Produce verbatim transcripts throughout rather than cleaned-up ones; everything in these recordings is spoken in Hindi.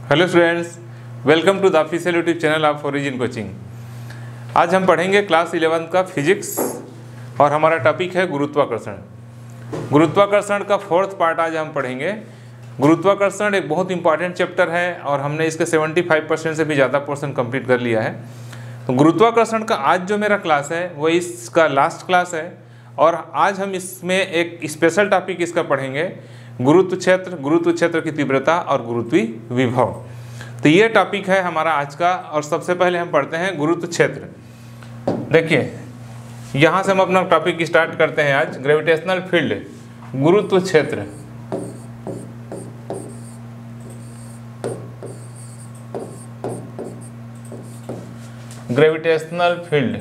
Hello students, welcome to the official YouTube channel of Origin coaching. आज हम पढ़ेंगे क्लास इलेवेंथ का फिजिक्स और हमारा टॉपिक है गुरुत्वाकर्षण। गुरुत्वाकर्षण का फोर्थ पार्ट आज हम पढ़ेंगे। गुरुत्वाकर्षण एक बहुत इंपॉर्टेंट चैप्टर है और हमने इसके पचहत्तर परसेंट से भी ज़्यादा पोर्शन कंप्लीट कर लिया है। तो गुरुत्वाकर्षण का आज जो मेरा क्लास है वो इसका लास्ट क्लास है और आज हम इसमें एक स्पेशल टॉपिक इसका पढ़ेंगे, गुरुत्व क्षेत्र, गुरुत्व क्षेत्र की तीव्रता और गुरुत्वीय विभव। तो ये टॉपिक है हमारा आज का। और सबसे पहले हम पढ़ते हैं गुरुत्व क्षेत्र। देखिए यहाँ से हम अपना टॉपिक स्टार्ट करते हैं आज। ग्रेविटेशनल फील्ड, गुरुत्व क्षेत्र। ग्रेविटेशनल फील्ड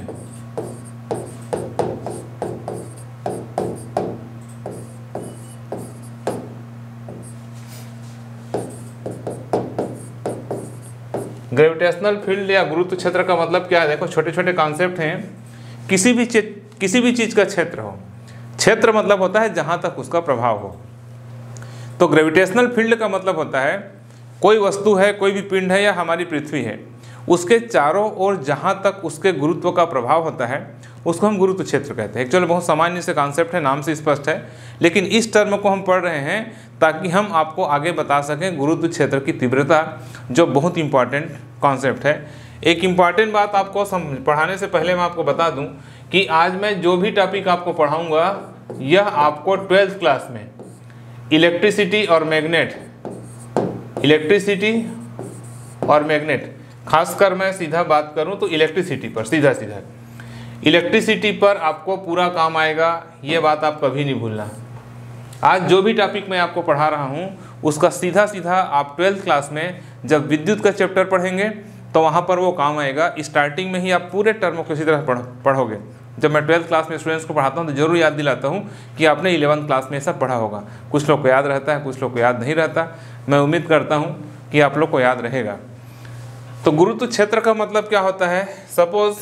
ग्रेविटेशनल फील्ड या गुरुत्व क्षेत्र का मतलब क्या है? देखो, छोटे छोटे कॉन्सेप्ट हैं। किसी भी चीज किसी भी चीज़ का क्षेत्र हो, क्षेत्र मतलब होता है जहाँ तक उसका प्रभाव हो। तो ग्रेविटेशनल फील्ड का मतलब होता है कोई वस्तु है, कोई भी पिंड है या हमारी पृथ्वी है, उसके चारों ओर जहाँ तक उसके गुरुत्व का प्रभाव होता है उसको हम गुरुत्व क्षेत्र कहते हैं। एक्चुअली बहुत सामान्य से कॉन्सेप्ट है, नाम से स्पष्ट है, लेकिन इस टर्म को हम पढ़ रहे हैं ताकि हम आपको आगे बता सकें गुरुत्व क्षेत्र की तीव्रता, जो बहुत इंपॉर्टेंट कॉन्सेप्ट है। एक इम्पॉर्टेंट बात आपको पढ़ाने से पहले मैं आपको बता दूं कि आज मैं जो भी टॉपिक आपको पढ़ाऊंगा यह आपको ट्वेल्थ क्लास में इलेक्ट्रिसिटी और मैग्नेट इलेक्ट्रिसिटी और मैग्नेट खासकर मैं सीधा बात करूं तो इलेक्ट्रिसिटी पर, सीधा सीधा इलेक्ट्रिसिटी पर आपको पूरा काम आएगा। ये बात आप कभी नहीं भूलना। आज जो भी टॉपिक मैं आपको पढ़ा रहा हूँ उसका सीधा सीधा आप ट्वेल्थ क्लास में जब विद्युत का चैप्टर पढ़ेंगे तो वहाँ पर वो काम आएगा। स्टार्टिंग में ही आप पूरे टर्म को इसी तरह पढ़ पढ़ोगे। जब मैं ट्वेल्थ क्लास में स्टूडेंट्स को पढ़ाता हूँ तो जरूर याद दिलाता हूँ कि आपने इलेवंथ क्लास में ऐसा पढ़ा होगा। कुछ लोग को याद रहता है, कुछ लोग को याद नहीं रहता। मैं उम्मीद करता हूँ कि आप लोग को याद रहेगा। तो गुरुत्व क्षेत्र का मतलब क्या होता है? सपोज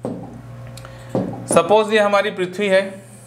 सपोज ये हमारी पृथ्वी है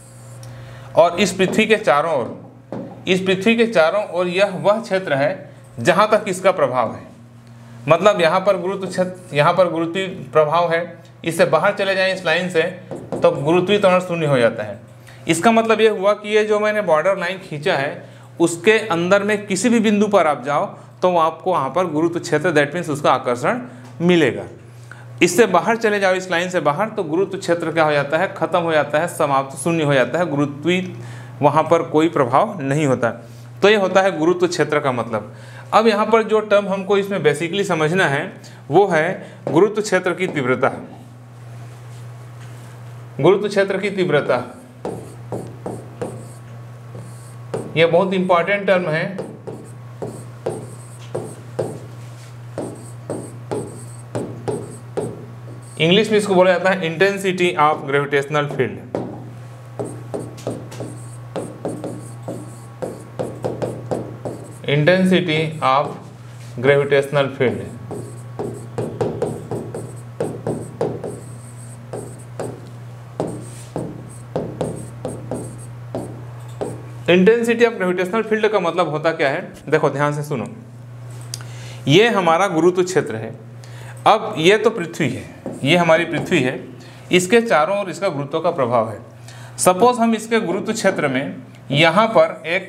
और इस पृथ्वी के चारों ओर इस पृथ्वी के चारों ओर यह वह क्षेत्र है जहाँ तक इसका प्रभाव है। मतलब यहाँ पर गुरुत्व क्षेत्र, यहाँ पर गुरुत्वीय प्रभाव है। इससे बाहर चले जाएं इस लाइन से तो गुरुत्वीय त्वरण शून्य हो जाता है। इसका मतलब ये हुआ कि ये जो मैंने बॉर्डर लाइन खींचा है उसके अंदर में किसी भी बिंदु पर आप जाओ तो आपको वहाँ पर गुरुत्व क्षेत्र, दैट मीन्स उसका आकर्षण मिलेगा। इससे बाहर चले जाओ इस लाइन से बाहर तो गुरुत्व क्षेत्र क्या हो जाता है? खत्म हो जाता है, समाप्त, शून्य हो जाता है। गुरुत्वीय वहाँ पर कोई प्रभाव नहीं होता। तो ये होता है गुरुत्व क्षेत्र का मतलब। अब यहाँ पर जो टर्म हमको इसमें बेसिकली समझना है वो है गुरुत्व क्षेत्र की तीव्रता। गुरुत्व क्षेत्र की तीव्रता ये बहुत इंपॉर्टेंट टर्म है। इंग्लिश में इसको बोला जाता है intensity of gravitational field. Intensity of gravitational field. Intensity of gravitational field का मतलब होता क्या है? देखो ध्यान से सुनो। ये हमारा गुरुत्व क्षेत्र है। अब ये तो पृथ्वी है, ये हमारी पृथ्वी है, इसके चारों ओर इसका गुरुत्व का प्रभाव है। सपोज हम इसके गुरुत्व क्षेत्र में यहाँ पर एक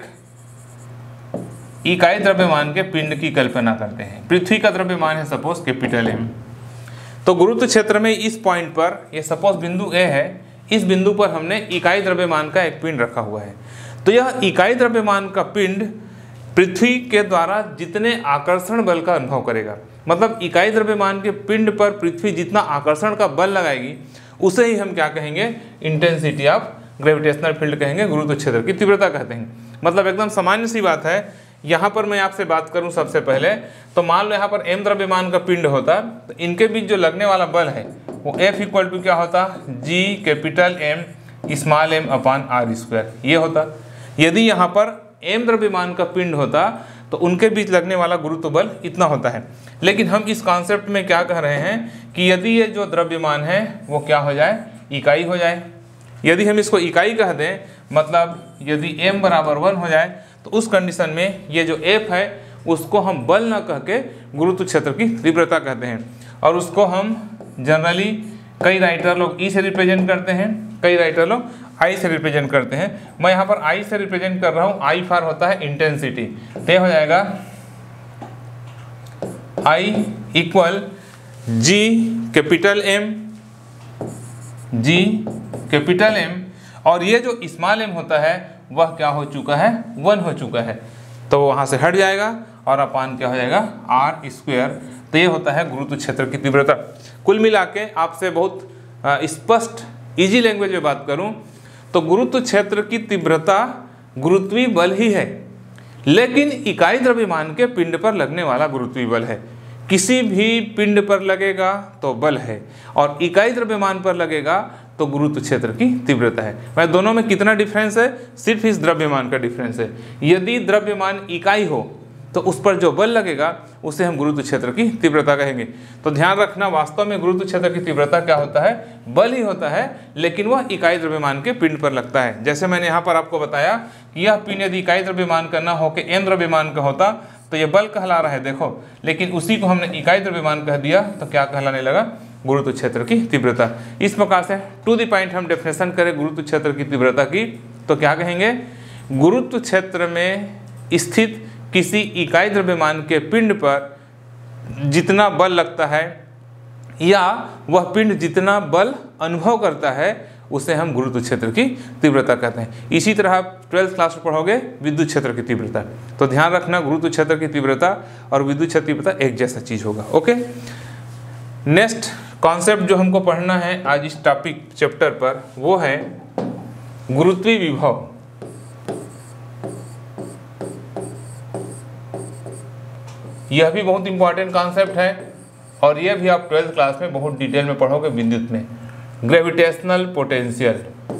इकाई द्रव्यमान के पिंड की कल्पना करते हैं। पृथ्वी का द्रव्यमान है सपोज कैपिटल एम। तो गुरुत्व क्षेत्र में इस पॉइंट पर, ये सपोज बिंदु ए है, इस बिंदु पर हमने इकाई द्रव्यमान का एक पिंड रखा हुआ है। तो यह इकाई द्रव्यमान का पिंड पृथ्वी के द्वारा जितने आकर्षण बल का अनुभव करेगा, मतलब इकाई द्रव्यमान के पिंड पर पृथ्वी जितना आकर्षण का बल लगाएगी उसे ही हम क्या कहेंगे? इंटेंसिटी ऑफ ग्रेविटेशनल फील्ड कहेंगे, गुरुत्व क्षेत्र की तीव्रता कहते हैं। मतलब एकदम सामान्य सी बात है। यहाँ पर मैं आपसे बात करूँ सबसे पहले तो मान लो यहाँ पर एम द्रव्यमान का पिंड होता तो इनके बीच जो लगने वाला बल है वो एफ इक्वल टू क्या होता? G capital M small M upon R square, ये होता। यदि यहाँ पर एम द्रव्यमान का पिंड होता तो उनके बीच लगने वाला गुरुत्व बल इतना होता है। लेकिन हम इस कॉन्सेप्ट में क्या कह रहे हैं कि यदि ये जो द्रव्यमान है वो क्या हो जाए? इकाई हो जाए। यदि हम इसको इकाई कह दें, मतलब यदि m बराबर वन हो जाए तो उस कंडीशन में ये जो f है उसको हम बल ना कह के गुरुत्व क्षेत्र की तीव्रता कहते हैं। और उसको हम जनरली कई राइटर लोग ई से रिप्रेजेंट करते हैं, कई राइटर लोग आई से रिप्रेजेंट करते हैं। मैं यहाँ पर आई से रिप्रेजेंट कर रहा हूँ। आई फॉर होता है इंटेंसिटी, तो ये हो जाएगा I equal G capital M, G capital M, और ये जो स्मॉल एम होता है वह क्या हो चुका है, वन हो चुका है, तो वहाँ से हट जाएगा और अपान क्या हो जाएगा, आर स्क्वायर। तो ये होता है गुरुत्व क्षेत्र की तीव्रता। कुल मिला के आपसे बहुत स्पष्ट इजी लैंग्वेज में बात करूं तो गुरुत्व क्षेत्र की तीव्रता गुरुत्वीय बल ही है, लेकिन इकाई द्रव्यमान के पिंड पर लगने वाला गुरुत्वीय बल है। किसी भी पिंड पर लगेगा तो बल है, और इकाई द्रव्यमान पर लगेगा तो गुरुत्व क्षेत्र की तीव्रता है। मैं दोनों में कितना डिफरेंस है, सिर्फ इस द्रव्यमान का डिफरेंस है। यदि द्रव्यमान इकाई हो तो उस पर जो बल लगेगा उसे हम गुरुत्व क्षेत्र की तीव्रता कहेंगे। तो ध्यान रखना, वास्तव में गुरुत्व क्षेत्र की तीव्रता क्या होता है, बल ही होता है, लेकिन वह इकाई द्रव्यमान के पिंड पर लगता है। जैसे मैंने यहाँ पर आपको बताया कि यह पिंड यदि इकाई द्रव्यमान का न हो के एन द्रव्यमान का होता तो ये बल कहला रहा है, देखो, लेकिन उसी को हमने इकाई द्रव्यमान कह दिया तो क्या कहलाने लगा, गुरुत्व क्षेत्र की तीव्रता। इस प्रकार से टू द पॉइंट हम डेफिनेशन करें गुरुत्व क्षेत्र की तीव्रता की तो क्या कहेंगे, गुरुत्व क्षेत्र में स्थित किसी इकाई द्रव्यमान के पिंड पर जितना बल लगता है या वह पिंड जितना बल अनुभव करता है उसे हम गुरुत्व क्षेत्र की तीव्रता कहते हैं। इसी तरह आप ट्वेल्थ क्लास में पढ़ोगे विद्युत क्षेत्र की तीव्रता। तो ध्यान रखना, गुरुत्व क्षेत्र की तीव्रता और विद्युत क्षेत्र की तीव्रता एक जैसा चीज होगा। ओके, नेक्स्ट कॉन्सेप्ट जो हमको पढ़ना है आज इस टॉपिक चैप्टर पर वो है गुरुत्वीय विभव। यह भी बहुत इंपॉर्टेंट कॉन्सेप्ट है और यह भी आप ट्वेल्थ क्लास में बहुत डिटेल में पढ़ोगे विद्युत में। ग्रेविटेशनल पोटेंशियल,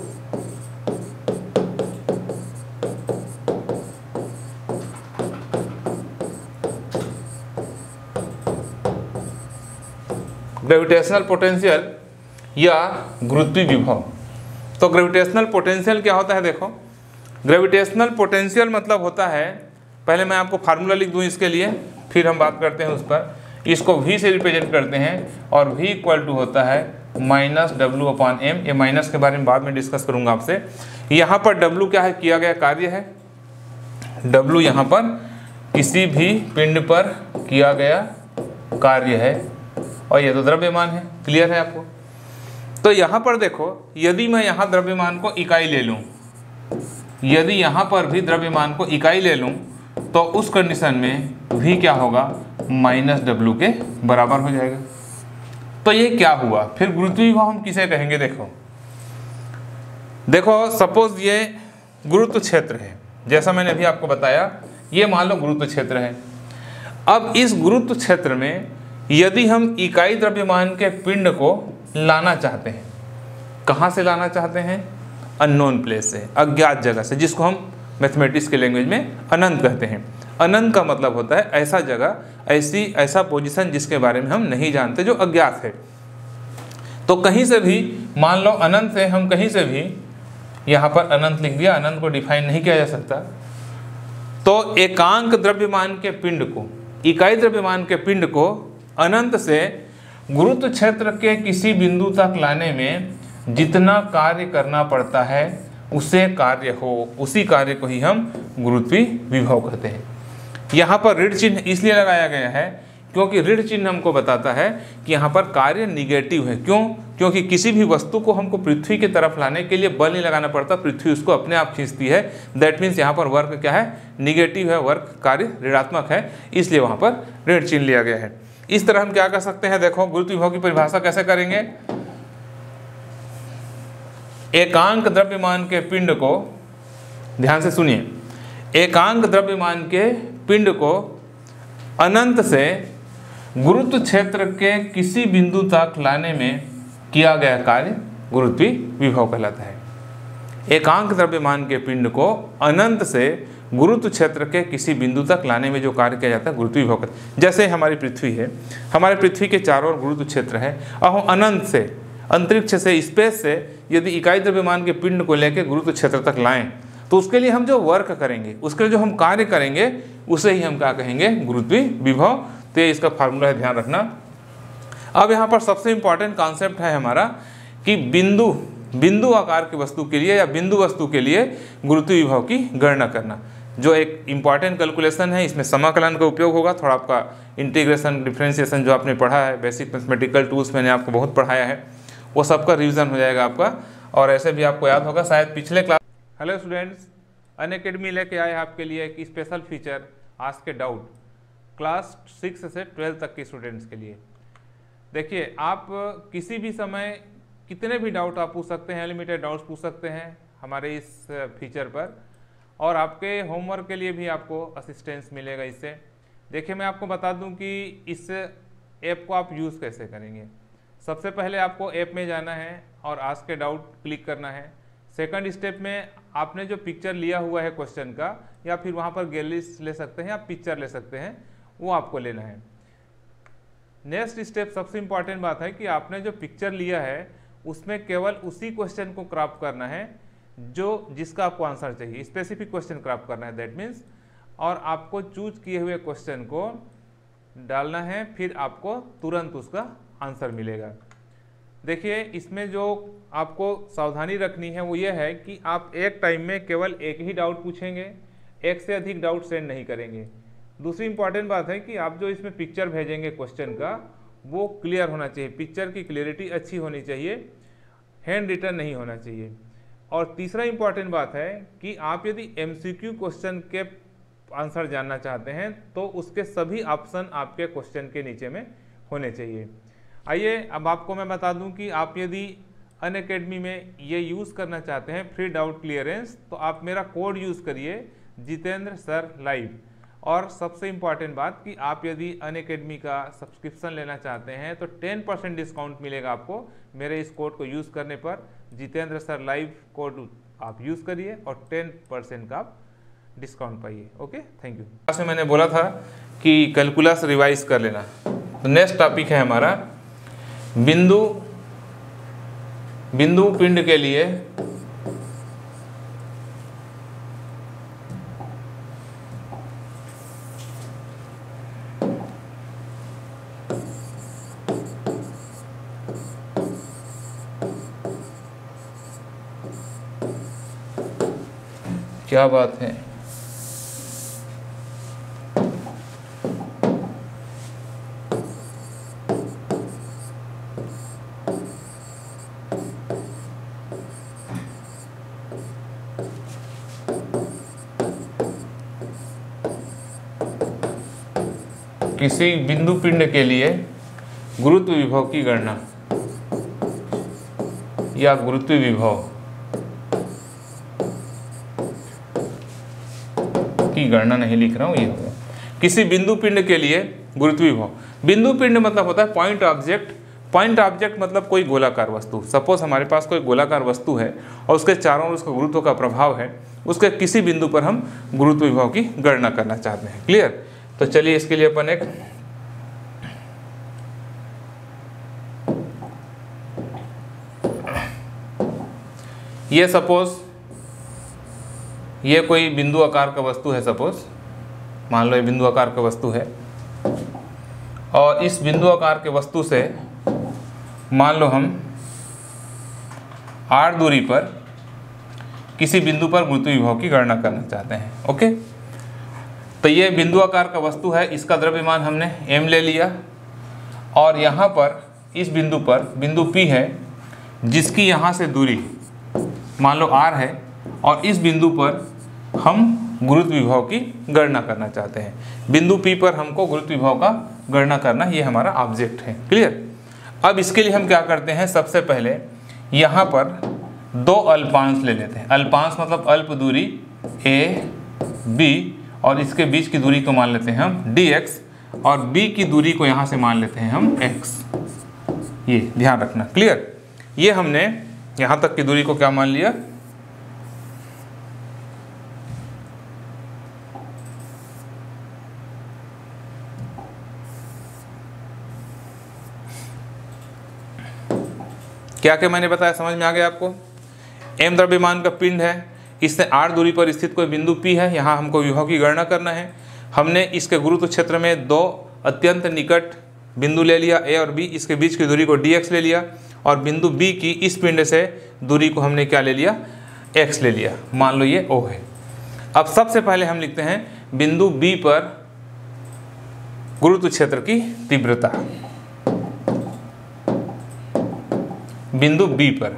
ग्रेविटेशनल पोटेंशियल या गुरुत्वीय विभव। तो ग्रेविटेशनल पोटेंशियल क्या होता है, देखो, ग्रेविटेशनल पोटेंशियल मतलब होता है, पहले मैं आपको फार्मूला लिख दूं इसके लिए, फिर हम बात करते हैं उस पर। इसको v से रिप्रेजेंट करते हैं और v इक्वल टू होता है माइनस डब्ल्यू अपॉन एम। ये माइनस के बारे में बाद में डिस्कस करूंगा आपसे। यहाँ पर w क्या है, किया गया कार्य है। w यहाँ पर किसी भी पिंड पर किया गया कार्य है और ये तो द्रव्यमान है। क्लियर है आपको? तो यहाँ पर देखो, यदि मैं यहाँ द्रव्यमान को इकाई ले लूँ, यदि यहाँ पर भी द्रव्यमान को इकाई ले लूँ तो उस कंडीशन में v क्या होगा, माइनस डब्ल्यू के बराबर हो जाएगा। तो ये क्या हुआ, फिर गुरुत्वीय विभव हम किसे कहेंगे। देखो देखो सपोज ये गुरुत्व क्षेत्र है, जैसा मैंने अभी आपको बताया, ये मान लो गुरुत्व क्षेत्र है। अब इस गुरुत्व क्षेत्र में यदि हम इकाई द्रव्यमान के पिंड को लाना चाहते हैं, कहाँ से लाना चाहते हैं, अननोन प्लेस से, अज्ञात जगह से, जिसको हम मैथमेटिक्स के लैंग्वेज में अनंत कहते हैं। अनंत का मतलब होता है ऐसा जगह, ऐसी ऐसा पोजीशन जिसके बारे में हम नहीं जानते, जो अज्ञात है। तो कहीं से भी, मान लो अनंत से हम कहीं से भी, यहाँ पर अनंत लिख दिया, अनंत को डिफाइन नहीं किया जा सकता। तो एकांक द्रव्यमान के पिंड को, इकाई द्रव्यमान के पिंड को अनंत से गुरुत्व क्षेत्र के किसी बिंदु तक लाने में जितना कार्य करना पड़ता है उसे कार्य हो, उसी कार्य को ही हम गुरुत्वीय विभव कहते हैं। यहाँ पर ऋण चिन्ह इसलिए लगाया गया है क्योंकि ऋण चिन्ह हमको बताता है कि यहाँ पर कार्य निगेटिव है। क्यों? क्योंकि किसी भी वस्तु को हमको पृथ्वी की तरफ लाने के लिए बल नहीं लगाना पड़ता, पृथ्वी उसको अपने आप खींचती है। दैट मीन्स यहाँ पर वर्क क्या है, निगेटिव है, वर्क कार्य ऋणात्मक है, इसलिए वहाँ पर ऋण चिन्ह लिया गया है। इस तरह हम क्या कर सकते हैं, देखो गुरुत्वीय विभव की परिभाषा कैसे करेंगे। एकांक द्रव्यमान के पिंड को, ध्यान से सुनिए, एकांक द्रव्यमान के पिंड को अनंत से गुरुत्व क्षेत्र के किसी बिंदु तक लाने में किया गया कार्य गुरुत्वीय विभव कहलाता है। एकांक द्रव्यमान के पिंड को अनंत से गुरुत्व क्षेत्र के किसी बिंदु तक लाने में जो कार्य किया जाता है गुरुत्वीय विभव कहलाता है। जैसे हमारी पृथ्वी है, हमारे पृथ्वी के चारों ओर गुरुत्व क्षेत्र है, और हम अनंत से, अंतरिक्ष से, स्पेस से यदि इकाई द्रव्यमान के पिंड को लेकर गुरुत्व क्षेत्र तक लाएं तो उसके लिए हम जो वर्क करेंगे, उसके लिए जो हम कार्य करेंगे, उसे ही हम क्या कहेंगे, गुरुत्वीय विभव। तो ये इसका फार्मूला है, ध्यान रखना। अब यहाँ पर सबसे इंपॉर्टेंट कॉन्सेप्ट है हमारा कि बिंदु बिंदु आकार की वस्तु के लिए या बिंदु वस्तु के लिए गुरुत्वीय विभव की गणना करना, जो एक इम्पॉर्टेंट कैलकुलेशन है। इसमें समाकलन का उपयोग होगा, थोड़ा आपका इंटीग्रेशन डिफरेंशिएशन जो आपने पढ़ा है, बेसिक मैथमेटिकल टूल्स मैंने आपको बहुत पढ़ाया है, वो सबका रिवीजन हो जाएगा आपका, और ऐसे भी आपको याद होगा शायद पिछले क्लास। हेलो स्टूडेंट्स, अनअकैडमी लेके आए आपके लिए एक special feature ask a doubt, class six से ट्वेल्थ तक के स्टूडेंट्स के लिए। देखिए, आप किसी भी समय कितने भी डाउट आप पूछ सकते हैं, अनलिमिटेड डाउट्स पूछ सकते हैं हमारे इस फीचर पर, और आपके होमवर्क के लिए भी आपको असिस्टेंस मिलेगा इससे। देखिए, मैं आपको बता दूं कि इस ऐप को आप यूज़ कैसे करेंगे। सबसे पहले आपको ऐप में जाना है और आस्क ए डाउट क्लिक करना है। सेकंड स्टेप में आपने जो पिक्चर लिया हुआ है क्वेश्चन का, या फिर वहाँ पर गैलरी ले सकते हैं, आप पिक्चर ले सकते हैं, वो आपको लेना है। नेक्स्ट स्टेप, सबसे इम्पॉर्टेंट बात है कि आपने जो पिक्चर लिया है उसमें केवल उसी क्वेश्चन को क्रॉप करना है जो जिसका आपको आंसर चाहिए, स्पेसिफिक क्वेश्चन क्रॉप करना है, दैट मीन्स, और आपको चूज किए हुए क्वेश्चन को डालना है, फिर आपको तुरंत उसका आंसर मिलेगा। देखिए, इसमें जो आपको सावधानी रखनी है वो ये है कि आप एक टाइम में केवल एक ही डाउट पूछेंगे, एक से अधिक डाउट सेंड नहीं करेंगे। दूसरी इंपॉर्टेंट बात है कि आप जो इसमें पिक्चर भेजेंगे क्वेश्चन का, वो क्लियर होना चाहिए, पिक्चर की क्लियरिटी अच्छी होनी चाहिए, हैंड रिटन नहीं होना चाहिए। और तीसरा इंपॉर्टेंट बात है कि आप यदि एमसीक्यू क्वेश्चन के आंसर जानना चाहते हैं तो उसके सभी ऑप्शन आपके क्वेश्चन के नीचे में होने चाहिए। आइए अब आपको मैं बता दूं कि आप यदि अनअकैडमी में ये यूज़ करना चाहते हैं फ्री डाउट क्लियरेंस, तो आप मेरा कोड यूज़ करिए, जितेंद्र सर लाइव। और सबसे इम्पॉर्टेंट बात कि आप यदि अनअकैडमी का सब्सक्रिप्शन लेना चाहते हैं तो टेन परसेंट डिस्काउंट मिलेगा आपको मेरे इस कोड को यूज़ करने पर। जितेंद्र सर लाइव कोड आप यूज़ करिए और टेन परसेंट का आप डिस्काउंट पाइए। Okay, thank you. क्लास में मैंने बोला था कि कैलकुलस रिवाइज कर लेना, तो नेक्स्ट टॉपिक है हमारा बिंदु बिंदु पिंड के लिए क्या बात है। किसी बिंदु पिंड के लिए गुरुत्व विभव की गणना या गुरुत्व विभव की गणना नहीं लिख रहा हूं, ये होगा किसी बिंदु पिंड के लिए गुरुत्व विभव। बिंदु पिंड मतलब होता है पॉइंट ऑब्जेक्ट। पॉइंट ऑब्जेक्ट मतलब कोई गोलाकार वस्तु। सपोज हमारे पास कोई गोलाकार वस्तु है और उसके चारों ओर उसका गुरुत्व का प्रभाव है, उसके किसी बिंदु पर हम गुरुत्व विभव की गणना करना चाहते हैं। क्लियर? तो चलिए इसके लिए अपन एक ये सपोज ये कोई बिंदु आकार का वस्तु है, सपोज मान लो ये बिंदु आकार का वस्तु है, और इस बिंदु आकार के वस्तु से मान लो हम आर दूरी पर किसी बिंदु पर गुरुत्व विभव की गणना करना चाहते हैं। ओके, तो ये बिंदु आकार का वस्तु है, इसका द्रव्यमान हमने m ले लिया, और यहाँ पर इस बिंदु पर बिंदु P है जिसकी यहाँ से दूरी मान लो r है, और इस बिंदु पर हम गुरुत्व विभव की गणना करना चाहते हैं। बिंदु P पर हमको गुरुत्व विभव का गणना करना, ये हमारा ऑब्जेक्ट है। क्लियर? अब इसके लिए हम क्या करते हैं, सबसे पहले यहाँ पर दो अल्पांश ले लेते हैं। अल्पांश मतलब अल्प दूरी a b, और इसके बीच की दूरी को मान लेते हैं हम dx, और b की दूरी को यहाँ से मान लेते हैं हम x। ये ध्यान रखना। क्लियर? ये हमने यहाँ तक की दूरी को क्या मान लिया, क्या क्या मैंने बताया, समझ में आ गया आपको? m द्रव्यमान का पिंड है, इससे r दूरी पर स्थित कोई बिंदु P है, यहाँ हमको विभव की गणना करना है। हमने इसके गुरुत्व क्षेत्र में दो अत्यंत निकट बिंदु ले लिया ए और बी, इसके बीच की दूरी को डी एक्स ले लिया, और बिंदु बी की इस पिंड से दूरी को हमने क्या ले लिया, एक्स ले लिया। मान लो ये ओ है। अब सबसे पहले हम लिखते हैं बिंदु बी पर गुरुत्व क्षेत्र की तीव्रता। बिंदु बी पर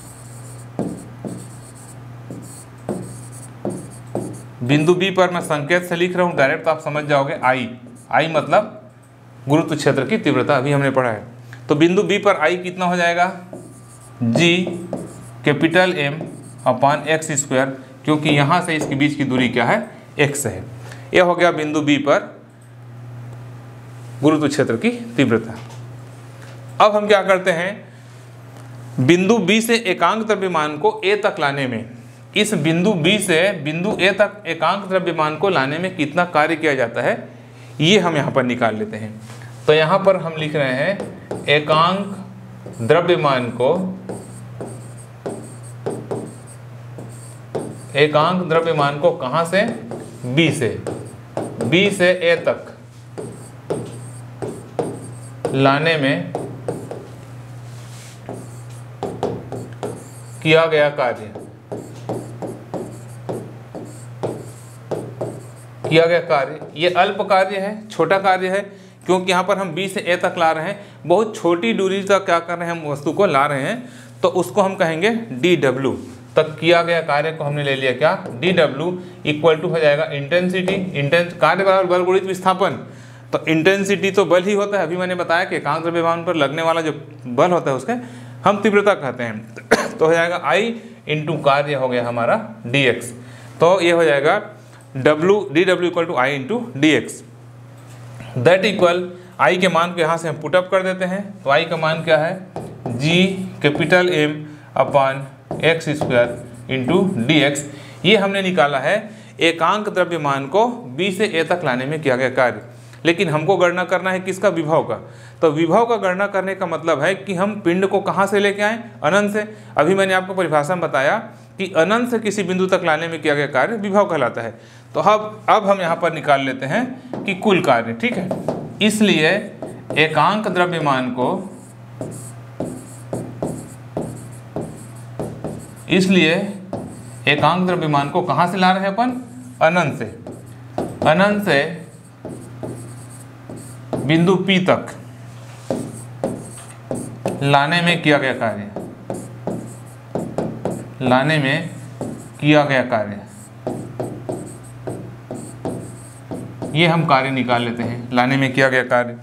बिंदु बी पर मैं संकेत से लिख रहा हूं, डायरेक्ट तो आप समझ जाओगे। आई आई मतलब गुरुत्व क्षेत्र की तीव्रता, अभी हमने पढ़ा है। तो बिंदु बी पर आई कितना हो जाएगा, G capital M upon X square, क्योंकि यहाँ से इसके बीच की दूरी क्या है, एक्स है। यह हो गया बिंदु बी पर गुरुत्व क्षेत्र की तीव्रता। अब हम क्या करते हैं, बिंदु बी से एकांक द्रव्यमान को ए तक लाने में, इस बिंदु बी से बिंदु ए तक एकांक द्रव्यमान को लाने में कितना कार्य किया जाता है, ये हम यहाँ पर निकाल लेते हैं। तो यहाँ पर हम लिख रहे हैं एकांक द्रव्यमान को एकांक द्रव्यमान को कहाँ से, बी से बी से ए तक लाने में किया गया कार्य किया गया कार्य ये अल्प कार्य है, छोटा कार्य है, क्योंकि यहाँ पर हम बी से ए तक ला रहे हैं, बहुत छोटी दूरी तक क्या कर रहे हैं, हम वस्तु को ला रहे हैं, तो उसको हम कहेंगे डी डब्ल्यू। तक किया गया कार्य को हमने ले लिया क्या, डी डब्ल्यू इक्वल टू हो जाएगा इंटेंसिटी, इंटेंस कार्य बराबर बल गुणित विस्थापन। तो इंटेंसिटी तो बल ही होता है, अभी मैंने बताया कि एकांक द्रव्यमान पर लगने वाला जो बल होता है उसके हम तीव्रता कहते हैं। तो हो जाएगा आई इंटू कार्य हो गया हमारा डी एक्स। तो ये हो जाएगा W D W equal to I into D X. That equal I के मान को यहाँ से हम पुटअप कर देते हैं। तो आई का मान क्या है, G capital M upon X square into D X. ये हमने निकाला है एकांक द्रव्यमान को बी से ए तक लाने में किया गया कार्य। लेकिन हमको गणना करना है किसका, विभव का। तो विभव का गणना करने का मतलब है कि हम पिंड को कहाँ से लेके आए, अनंत से। अभी मैंने आपको परिभाषा में बताया कि अनंत से किसी बिंदु तक लाने में किया गया कार्य विभव कहलाता है। तो अब अब हम यहाँ पर निकाल लेते हैं कि कुल कार्य, ठीक है। इसलिए एकांक द्रव्यमान को इसलिए एकांक द्रव्यमान को कहाँ से ला रहे हैं अपन, अनंत से अनंत से बिंदु P तक लाने में किया गया कार्य लाने में किया गया कार्य ये हम कार्य निकाल लेते हैं, लाने में किया गया कार्य।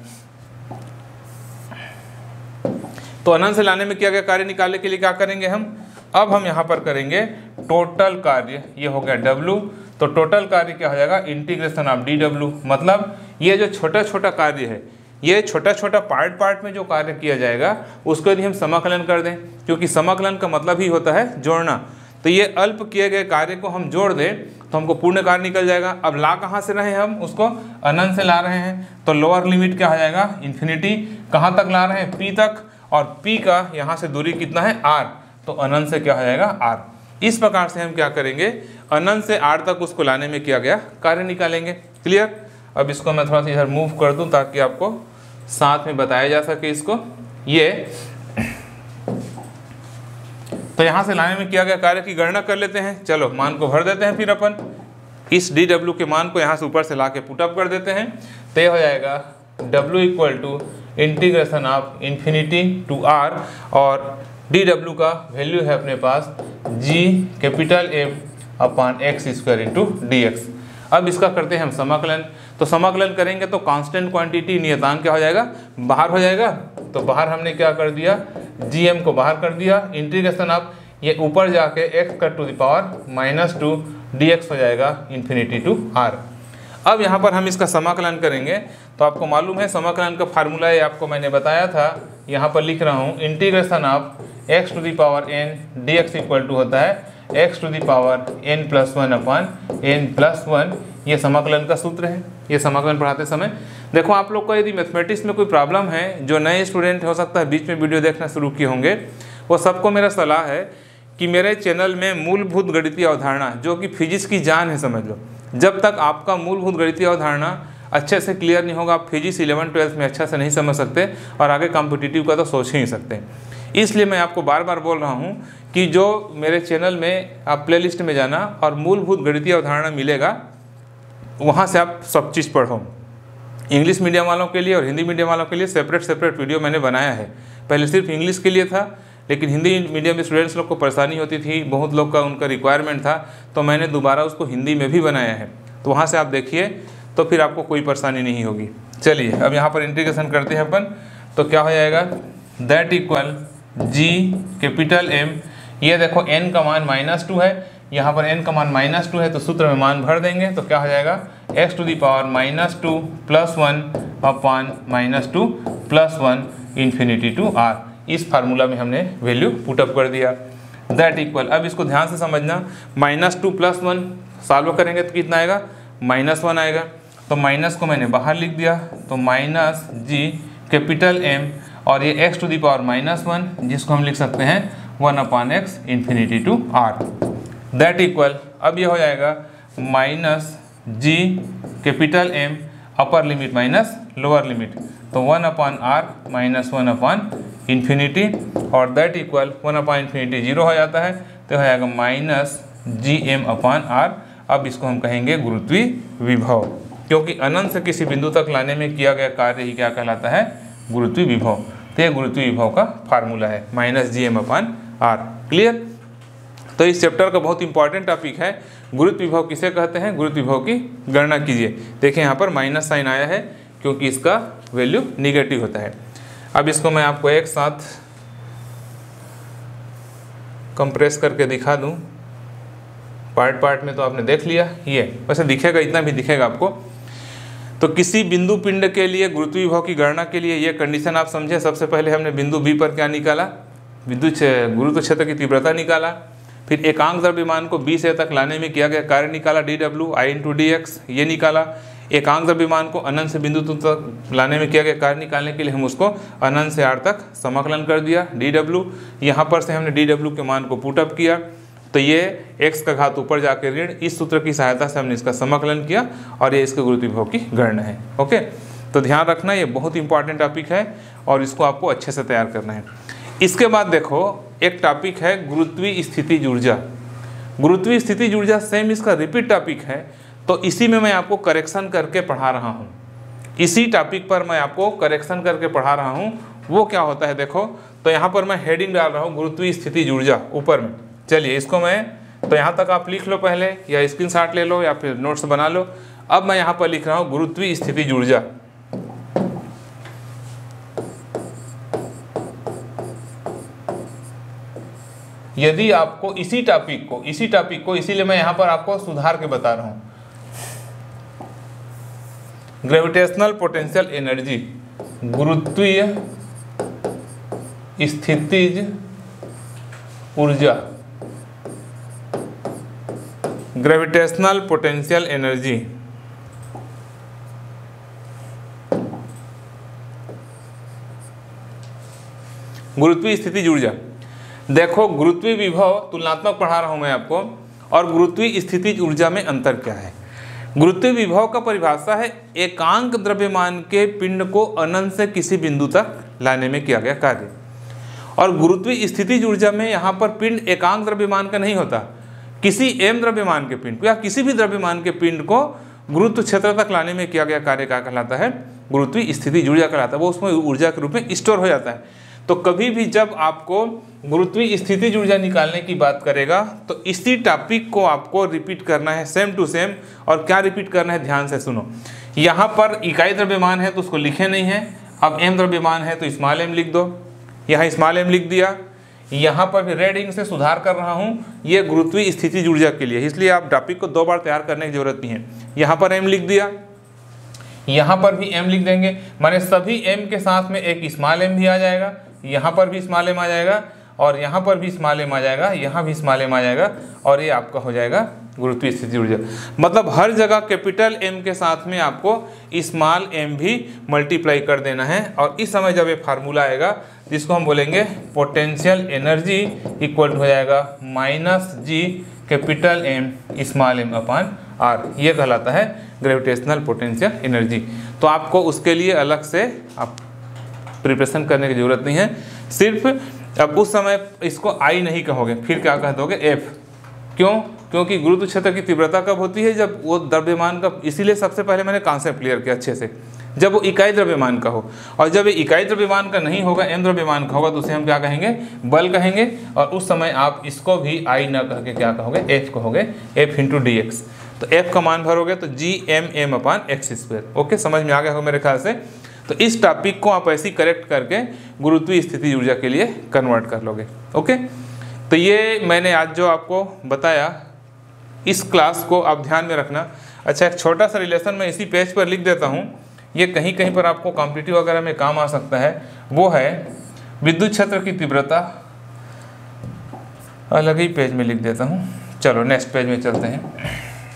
तो अनंत से लाने में किया गया कार्य निकालने के लिए क्या करेंगे हम, अब हम यहाँ पर करेंगे टोटल कार्य, ये हो गया W। तो टोटल कार्य क्या हो जाएगा, इंटीग्रेशन ऑफ डी डब्ल्यू। मतलब ये जो छोटा छोटा कार्य है, ये छोटा छोटा पार्ट पार्ट में जो कार्य किया जाएगा उसको यदि हम समाकलन कर दें, क्योंकि समाकलन का मतलब ही होता है जोड़ना। तो ये अल्प किए गए कार्य को हम जोड़ दें तो हमको पूर्ण कार्य निकल जाएगा। अब ला कहाँ से रहे हैं, हम उसको अनंत से ला रहे हैं। तो लोअर लिमिट क्या हो जाएगा, इन्फिनिटी। कहाँ तक ला रहे हैं, P तक, और P का यहाँ से दूरी कितना है, R। तो अनंत से क्या हो जाएगा, R। इस प्रकार से हम क्या करेंगे, अनंत से R तक उसको लाने में किया गया कार्य निकालेंगे। क्लियर। अब इसको मैं थोड़ा सा इधर मूव कर दूं ताकि आपको साथ में बताया जा सके इसको। ये तो यहाँ से लाने में किया गया कार्य की गणना कर लेते हैं। चलो मान को भर देते हैं, फिर अपन इस डी डब्ल्यू के मान को यहाँ से ऊपर से ला के पुटअप कर देते हैं। तो ये हो जाएगा W equal to integration of infinity to R, और डी डब्ल्यू का वैल्यू है अपने पास G capital M upon X square into D X. अब इसका करते हैं हम समाकलन। तो समाकलन करेंगे तो कांस्टेंट क्वांटिटी नियतांक क्या हो जाएगा, बाहर हो जाएगा। तो बाहर हमने क्या कर दिया, जी एम को बाहर कर दिया, इंटीग्रेशन ऑफ ये ऊपर जाके एक्स का to the power minus two D X हो जाएगा इन्फिनिटी टू आर। अब यहाँ पर हम इसका समाकलन करेंगे तो आपको मालूम है समाकलन का फार्मूला ये आपको मैंने बताया था, यहाँ पर लिख रहा हूँ। Integration of X to the power N D X equal to होता है X to the power N plus one upon N plus one. ये समाकलन का सूत्र है। ये समाकलन पढ़ाते समय देखो, आप लोग को यदि मैथमेटिक्स में कोई प्रॉब्लम है, जो नए स्टूडेंट हो सकता है बीच में वीडियो देखना शुरू किए होंगे, वो सबको मेरा सलाह है कि मेरे चैनल में मूलभूत गणितीय अवधारणा, जो कि फिजिक्स की जान है समझ लो, जब तक आपका मूलभूत गणितीय अवधारणा अच्छे से क्लियर नहीं होगा, आप फिजिक्स इलेवन ट्वेल्थ में अच्छा से नहीं समझ सकते और आगे कॉम्पिटिटिव का तो सोच ही नहीं सकते। इसलिए मैं आपको बार बार बोल रहा हूँ कि जो मेरे चैनल में आप प्लेलिस्ट में जाना और मूलभूत गणितीय अवधारणा मिलेगा, वहाँ से आप सब चीज़ पढ़ो। इंग्लिश मीडियम वालों के लिए और हिंदी मीडियम वालों के लिए सेपरेट सेपरेट वीडियो मैंने बनाया है। पहले सिर्फ इंग्लिश के लिए था, लेकिन हिंदी मीडियम स्टूडेंट्स लोग को परेशानी होती थी, बहुत लोग का उनका रिक्वायरमेंट था, तो मैंने दोबारा उसको हिंदी में भी बनाया है। तो वहाँ से आप देखिए, तो फिर आपको कोई परेशानी नहीं होगी। चलिए अब यहाँ पर इंटीग्रेशन करते हैं अपन। तो क्या हो जाएगा, that equal G capital M, ये देखो n का मान माइनस टू है, यहाँ पर n का मान माइनस टू है, तो सूत्र में मान भर देंगे तो क्या हो जाएगा, x to the power minus two plus one upon minus two plus one infinity to R. इस फार्मूला में हमने वैल्यू पुटअप कर दिया। दैट इक्वल, अब इसको ध्यान से समझना, minus two plus one solve करेंगे तो कितना आएगा, माइनस वन आएगा। तो माइनस को मैंने बाहर लिख दिया, तो माइनस जी कैपिटल एम और ये X to the power minus one, जिसको हम लिख सकते हैं one upon X infinity to R. That equal, अब ये हो जाएगा minus G capital M upper limit minus lower limit, तो one upon R minus one upon infinity, और that equal one upon infinity zero हो जाता है, तो हो जाएगा minus G M upon R. अब इसको हम कहेंगे गुरुत्वीय विभव, क्योंकि अनंत से किसी बिंदु तक लाने में किया गया कार्य ही क्या कहलाता है, गुरुत्वीय विभव। तो ये गुरुत्वीय विभव का फार्मूला है, minus G M upon R. Clear. तो इस चैप्टर का बहुत इंपॉर्टेंट टॉपिक है गुरुत्व विभव किसे कहते हैं, गुरुत्व विभव की गणना कीजिए। देखिए यहाँ पर माइनस साइन आया है क्योंकि इसका वैल्यू निगेटिव होता है। अब इसको मैं आपको एक साथ कंप्रेस करके दिखा दूं, पार्ट पार्ट में तो आपने देख लिया, ये वैसे दिखेगा, इतना भी दिखेगा आपको। तो किसी बिंदु पिंड के लिए गुरुत्व विभव की गणना के लिए ये कंडीशन आप समझे। सबसे पहले हमने बिंदु बी पर क्या निकाला, विद्युत गुरुत्व क्षेत्र की तीव्रता निकाला, फिर एकांक द्रव्यमान को बी से तक लाने में किया गया कार्य निकाला, D W I into D X ये निकाला। एकांक द्रव्यमान को अनंत से बिंदु तक लाने में किया गया कार्य निकालने के लिए हम उसको अनंत से आर तक समाकलन कर दिया, डी डब्ल्यू। यहाँ पर से हमने डी डब्ल्यू के मान को पुटअप किया, तो ये x का घात ऊपर जाकर ऋण, इस सूत्र की सहायता से हमने इसका समाकलन किया और ये इसके गुरुत्व विभव की गणना है। ओके, तो ध्यान रखना, ये बहुत इंपॉर्टेंट टॉपिक है और इसको आपको अच्छे से तैयार करना है। इसके बाद देखो एक टॉपिक है गुरुत्वीय स्थितिज ऊर्जा। गुरुत्वीय स्थितिज ऊर्जा सेम इसका रिपीट टॉपिक है, तो इसी में मैं आपको करेक्शन करके पढ़ा रहा हूँ। इसी टॉपिक पर मैं आपको करेक्शन करके पढ़ा रहा हूँ। वो क्या होता है देखो, तो यहाँ पर मैं हेडिंग डाल रहा हूँ गुरुत्वीय स्थितिज ऊर्जा ऊपर में। चलिए इसको मैं, तो यहाँ तक आप लिख लो पहले, या स्क्रीनशॉट ले लो या फिर नोट्स बना लो। अब मैं यहाँ पर लिख रहा हूँ गुरुत्वीय स्थितिज ऊर्जा। यदि आपको इसी टॉपिक को इसी टॉपिक को इसीलिए मैं यहाँ पर आपको सुधार के बता रहा हूँ, ग्रेविटेशनल पोटेंशियल एनर्जी, गुरुत्वीय स्थितिज ऊर्जा, ग्रेविटेशनल पोटेंशियल एनर्जी, गुरुत्वीय स्थितिज ऊर्जा। देखो गुरुत्वीय विभव तुलनात्मक पढ़ा रहा हूं मैं आपको, और गुरुत्वीय स्थितिज ऊर्जा में अंतर क्या है। गुरुत्वीय विभव का परिभाषा है एकांक द्रव्यमान के पिंड को अनंत से किसी बिंदु तक लाने में किया गया कार्य। और गुरुत्वीय स्थितिज ऊर्जा में यहाँ पर पिंड एकांक द्रव्यमान का नहीं होता, किसी एम द्रव्यमान के पिंड को या किसी भी द्रव्यमान के पिंड को गुरुत्व क्षेत्र तक लाने में किया गया कार्य क्या कहलाता है, गुरुत्वीय स्थितिज ऊर्जा कहलाता है। वो उसमें ऊर्जा के रूप में स्टोर हो जाता है। तो कभी भी जब आपको गुरुत्वीय स्थितिज ऊर्जा निकालने की बात करेगा तो इसी टॉपिक को आपको रिपीट करना है सेम टू सेम। और क्या रिपीट करना है, ध्यान से सुनो। यहाँ पर इकाई द्रव्यमान है तो उसको लिखे नहीं है, अब एम द्रव्यमान है तो स्मॉल एम लिख दो, यहाँ स्मॉल एम लिख दिया। यहाँ पर भी रेड इंक से सुधार कर रहा हूँ, ये गुरुत्वीय स्थितिज ऊर्जा के लिए, इसलिए आप टॉपिक को दो बार तैयार करने की जरूरत नहीं है। यहाँ पर एम लिख दिया, यहाँ पर भी एम लिख देंगे, माने सभी एम के साथ में एक स्मॉल एम भी आ जाएगा, यहाँ पर भी स्मॉल एम आ जाएगा और यहाँ पर भी स्मॉल एम आ जाएगा, यहाँ भी स्मॉल एम आ जाएगा, और ये आपका हो जाएगा गुरुत्वीय स्थितिज ऊर्जा। मतलब हर जगह कैपिटल एम के साथ में आपको स्मॉल एम भी मल्टीप्लाई कर देना है। और इस समय जब ये फार्मूला आएगा जिसको हम बोलेंगे पोटेंशियल एनर्जी इक्वल हो जाएगा minus G capital M small M upon R, ये कहलाता है ग्रेविटेशनल पोटेंशियल एनर्जी। तो आपको उसके लिए अलग से आप प्रिपरेशन करने की ज़रूरत नहीं है, सिर्फ अब उस समय इसको आई नहीं कहोगे, फिर क्या कह दोगे एफ। क्यों? क्योंकि गुरुत्व क्षेत्र की तीव्रता कब होती है? जब वो द्रव्यमान का, इसीलिए सबसे पहले मैंने कॉन्सेप्ट क्लियर किया अच्छे से, जब वो इकाई द्रव्यमान का हो। और जब ये इकाई द्रव्यमान का नहीं होगा, एम द्रव्यमान का होगा, तो उसे हम क्या कहेंगे? बल कहेंगे। और उस समय आप इसको भी आई न कह के क्या कहोगे? एफ कहोगे, एफ इंटू डी एक्स। तो एफ का मान भरोगे तो G M M upon X square. Okay, समझ में आ गया होगा मेरे ख्याल से। तो इस टॉपिक को आप ऐसे ही करेक्ट करके गुरुत्वीय स्थिति ऊर्जा के लिए कन्वर्ट कर लोगे। ओके, तो ये मैंने आज जो आपको बताया, इस क्लास को आप ध्यान में रखना। अच्छा, एक छोटा सा रिलेशन मैं इसी पेज पर लिख देता हूँ, ये कहीं कहीं पर आपको कॉम्पिटिटिव वगैरह में काम आ सकता है। वो है विद्युत क्षेत्र की तीव्रता, अलग ही पेज में लिख देता हूँ। चलो नेक्स्ट पेज में चलते हैं।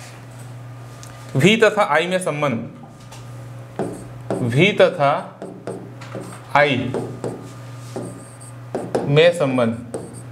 V तथा I में संबंध, V तथा I में संबंध,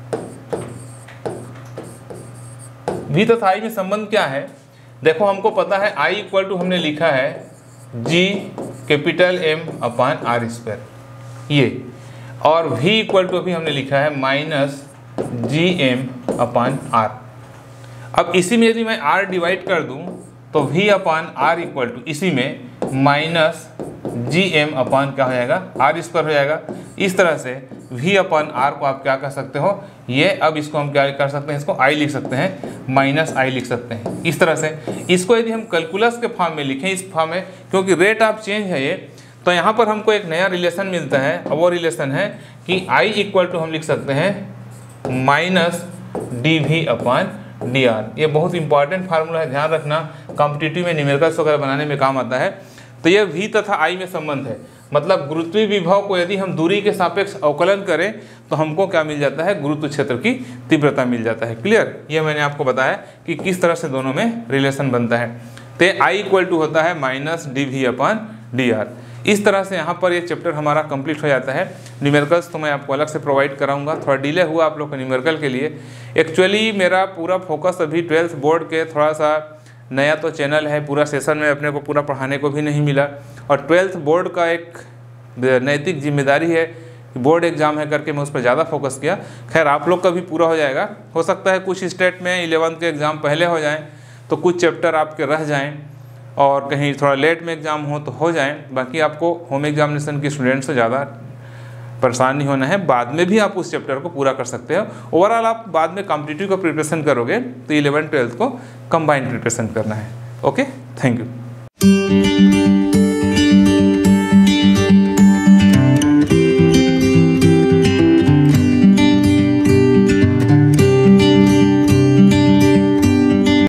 V तथा I में संबंध क्या है? देखो, हमको पता है I इक्वल टू हमने लिखा है G capital M upon R square, ये, और V इक्वल टू अभी हमने लिखा है minus G M upon R. अब इसी में यदि मैं R डिवाइड कर दूं तो V upon R equal to इसी में माइनस जी एम अपान क्या हो जाएगा? आर स्क्वायर हो जाएगा। इस तरह से V अपान आर को आप क्या कर सकते हो? ये, अब इसको हम क्या कर सकते हैं? इसको I लिख सकते हैं, माइनस आई लिख सकते हैं। इस तरह से इसको यदि हम कैलकुलस के फॉर्म में लिखें, इस फॉर्म में, क्योंकि रेट ऑफ चेंज है ये, तो यहाँ पर हमको एक नया रिलेशन मिलता है। और वो रिलेशन है कि I इक्वल टू हम लिख सकते हैं minus D V upon D R. ये बहुत इंपॉर्टेंट फार्मूला है, ध्यान रखना, कॉम्पिटिटिव में न्यूमेरिकल्स वगैरह बनाने में काम आता है। तो ये V तथा I में संबंध है, मतलब गुरुत्वीय विभव को यदि हम दूरी के सापेक्ष अवकलन करें तो हमको क्या मिल जाता है? गुरुत्व क्षेत्र की तीव्रता मिल जाता है। क्लियर? ये मैंने आपको बताया कि किस तरह से दोनों में रिलेशन बनता है। तो I इक्वल टू होता है minus D V upon D R. इस तरह से यहाँ पर ये चैप्टर हमारा कंप्लीट हो जाता है। न्यूमेरिकल्स तो मैं आपको अलग से प्रोवाइड कराऊंगा, थोड़ा डिले हुआ आप लोग को न्यूमेरिकल के लिए। एक्चुअली मेरा पूरा फोकस अभी ट्वेल्थ बोर्ड के, थोड़ा सा नया तो चैनल है, पूरा सेशन में अपने को पूरा पढ़ाने को भी नहीं मिला, और ट्वेल्थ बोर्ड का एक नैतिक जिम्मेदारी है, बोर्ड एग्जाम है करके मैं उस पर ज़्यादा फोकस किया। खैर, आप लोग का भी पूरा हो जाएगा। हो सकता है कुछ स्टेट में इलेवंथ के एग्ज़ाम पहले हो जाएं, तो कुछ चैप्टर आपके रह जाएं, और कहीं थोड़ा लेट में एग्ज़ाम हो तो हो जाएं। बाकी आपको होम एग्जामिनेशन के स्टूडेंट से ज़्यादा परेशान नहीं होना है, बाद में भी आप उस चैप्टर को पूरा कर सकते हो। ओवरऑल आप बाद में कॉम्पिटिटिव का प्रिपरेशन करोगे तो इलेवन ट्वेल्थ को कंबाइंड प्रिपरेशन करना है। Okay, thank you.